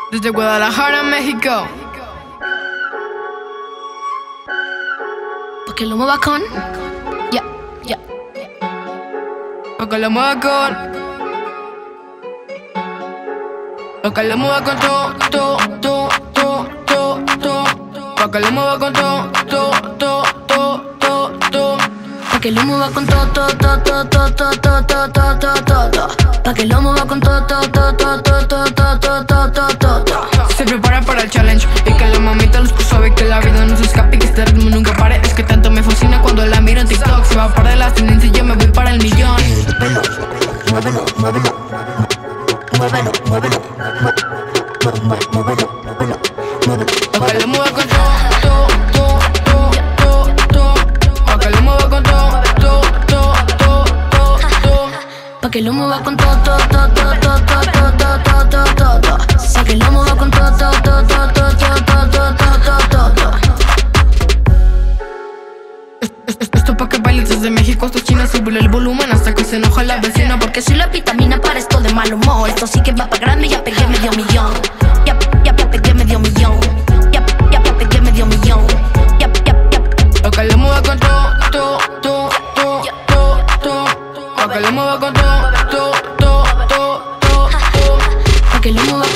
Desde Guadalajara, México. Porque lo mueva con. Ya, ya. Porque lo mueva con. Porque lo mueva con todo. Porque lo mueva con todo. Porque lo mueva con todo. Pa' que lo mueva con todo. Se prepara para el challenge y que la mamita los sabe que la vida no se escape y que este ritmo nunca pare. Es que tanto me fascina cuando la miro en TikTok. Se va para la ascendencia y yo me voy para el millón. Muévelo, muévelo, muévelo, muévelo, muévelo, muévelo, muévelo. Pa' que lo mueva con todo. Pa' que lo mueva con todo. Pa' que lo mueva con todo. Pa' que lo mueva con todo. Esto pa' que bailes desde México hasta China. Sube el volumen hasta que se enoja la vecina. Porque soy la vitamina para esto de mal humor. Esto sí que va pa' grande, ya pegué medio millón. Ya pegué medio millón. Ya pegué medio millón. Pa' que lo mueva con todo. Pa' que lo mueva con todo. Pa' que lo mueva